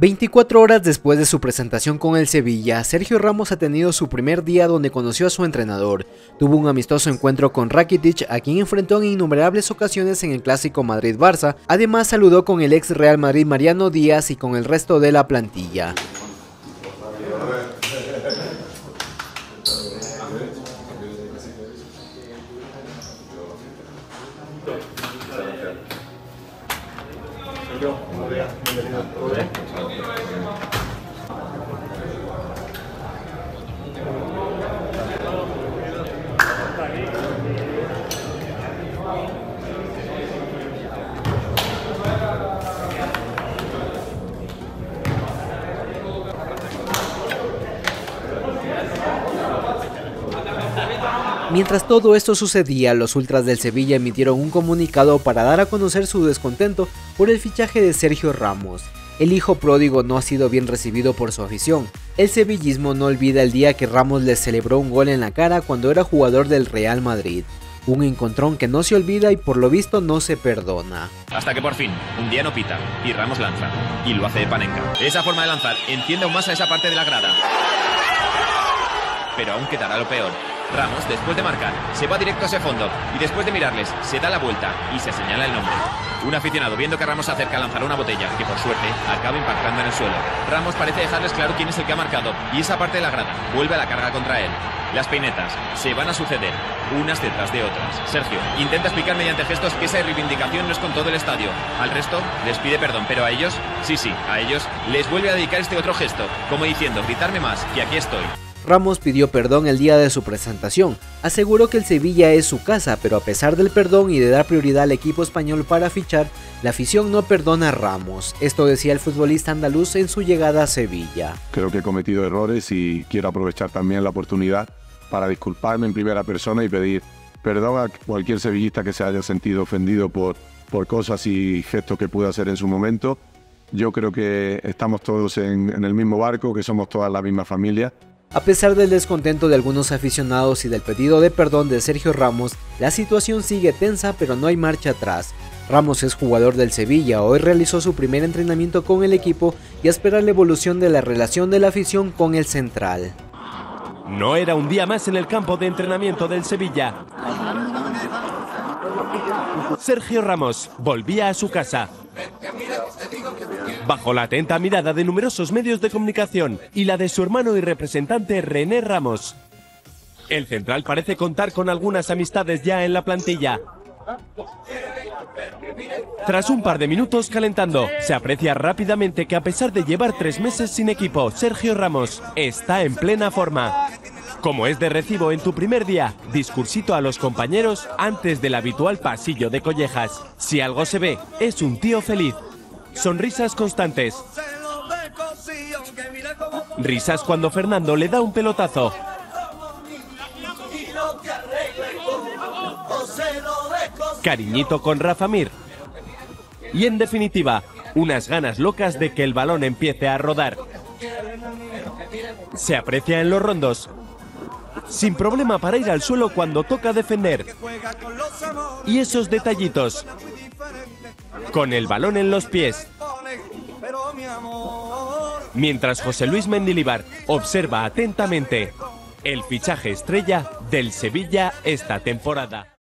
24 horas después de su presentación con el Sevilla, Sergio Ramos ha tenido su primer día donde conoció a su entrenador. Tuvo un amistoso encuentro con Rakitic, a quien enfrentó en innumerables ocasiones en el clásico Madrid-Barça. Además saludó con el ex Real Madrid Mariano Díaz y con el resto de la plantilla. Mientras todo esto sucedía, los ultras del Sevilla emitieron un comunicado para dar a conocer su descontento por el fichaje de Sergio Ramos. El hijo pródigo no ha sido bien recibido por su afición. El sevillismo no olvida el día que Ramos les celebró un gol en la cara cuando era jugador del Real Madrid. Un encontrón que no se olvida y por lo visto no se perdona. Hasta que por fin, un día no pita y Ramos lanza. Y lo hace de Panenka. Esa forma de lanzar enciende aún más a esa parte de la grada. Pero aún quedará lo peor. Ramos, después de marcar, se va directo a ese fondo y después de mirarles, se da la vuelta y se señala el nombre. Un aficionado, viendo que Ramos se acerca a lanzar una botella, que por suerte acaba impactando en el suelo. Ramos parece dejarles claro quién es el que ha marcado y esa parte de la grada vuelve a la carga contra él. Las peinetas se van a suceder, unas detrás de otras. Sergio intenta explicar mediante gestos que esa reivindicación no es con todo el estadio. Al resto les pide perdón, pero a ellos, sí, a ellos les vuelve a dedicar este otro gesto, como diciendo, gritarme más, que aquí estoy. Ramos pidió perdón el día de su presentación, aseguró que el Sevilla es su casa, pero a pesar del perdón y de dar prioridad al equipo español para fichar, la afición no perdona a Ramos. Esto decía el futbolista andaluz en su llegada a Sevilla. Creo que he cometido errores y quiero aprovechar también la oportunidad para disculparme en primera persona y pedir perdón a cualquier sevillista que se haya sentido ofendido por cosas y gestos que pude hacer en su momento. Yo creo que estamos todos en el mismo barco, que somos toda la misma familia. A pesar del descontento de algunos aficionados y del pedido de perdón de Sergio Ramos, la situación sigue tensa pero no hay marcha atrás. Ramos es jugador del Sevilla, hoy realizó su primer entrenamiento con el equipo y a esperar la evolución de la relación de la afición con el central. No era un día más en el campo de entrenamiento del Sevilla. Sergio Ramos volvía a su casa. Bajo la atenta mirada de numerosos medios de comunicación y la de su hermano y representante René Ramos. El central parece contar con algunas amistades ya en la plantilla. Tras un par de minutos calentando, se aprecia rápidamente que a pesar de llevar 3 meses sin equipo, Sergio Ramos está en plena forma. Como es de recibo en tu primer día, discursito a los compañeros antes del habitual pasillo de collejas. Si algo se ve, es un tío feliz. Sonrisas constantes. Risas cuando Fernando le da un pelotazo. Cariñito con Rafa Mir. Y en definitiva, unas ganas locas de que el balón empiece a rodar. Se aprecia en los rondos. Sin problema para ir al suelo cuando toca defender. Y esos detallitos. Con el balón en los pies. Mientras José Luis Mendilibar observa atentamente el fichaje estrella del Sevilla esta temporada.